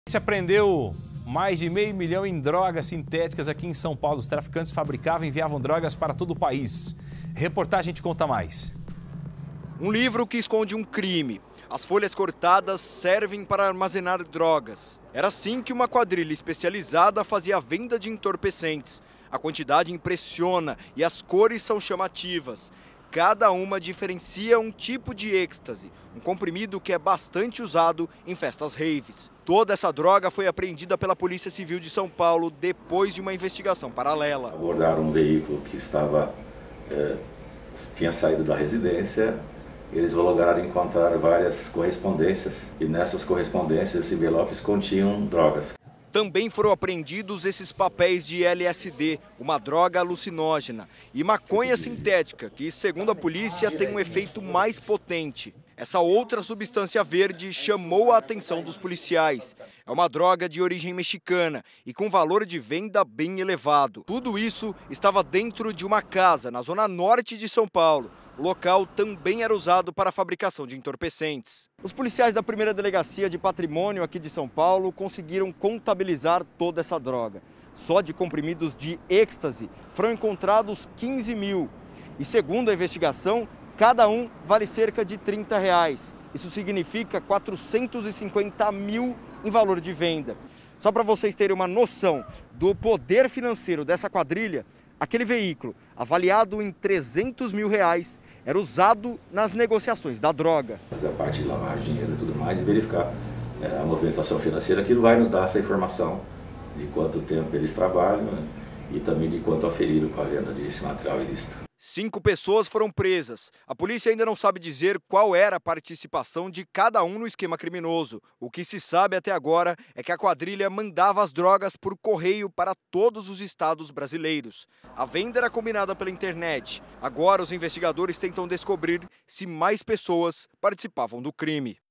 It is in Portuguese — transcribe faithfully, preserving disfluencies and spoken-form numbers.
Se apreendeu mais de meio milhão em drogas sintéticas aqui em São Paulo. Os traficantes fabricavam e enviavam drogas para todo o país. Reportagem te conta mais. Um livro que esconde um crime. As folhas cortadas servem para armazenar drogas. Era assim que uma quadrilha especializada fazia a venda de entorpecentes. A quantidade impressiona e as cores são chamativas. Cada uma diferencia um tipo de êxtase, um comprimido que é bastante usado em festas raves. Toda essa droga foi apreendida pela Polícia Civil de São Paulo depois de uma investigação paralela. Abordaram um veículo que estava, é, tinha saído da residência. Eles lograram encontrar várias correspondências e nessas correspondências esses envelopes continham drogas. Também foram apreendidos esses papéis de L S D, uma droga alucinógena, e maconha sintética, que, segundo a polícia, tem um efeito mais potente. Essa outra substância verde chamou a atenção dos policiais. É uma droga de origem mexicana e com valor de venda bem elevado. Tudo isso estava dentro de uma casa na zona norte de São Paulo. O local também era usado para a fabricação de entorpecentes. Os policiais da primeira delegacia de patrimônio aqui de São Paulo conseguiram contabilizar toda essa droga. Só de comprimidos de êxtase foram encontrados quinze mil. E segundo a investigação, cada um vale cerca de trinta reais. Isso significa quatrocentos e cinquenta mil em valor de venda. Só para vocês terem uma noção do poder financeiro dessa quadrilha, aquele veículo, avaliado em trezentos mil reais, era usado nas negociações da droga. Fazer a parte de lavar dinheiro e tudo mais e verificar é, a movimentação financeira, aquilo vai nos dar essa informação de quanto tempo eles trabalham, né, e também de quanto aferiram com a venda desse material ilícito. Cinco pessoas foram presas. A polícia ainda não sabe dizer qual era a participação de cada um no esquema criminoso. O que se sabe até agora é que a quadrilha mandava as drogas por correio para todos os estados brasileiros. A venda era combinada pela internet. Agora os investigadores tentam descobrir se mais pessoas participavam do crime.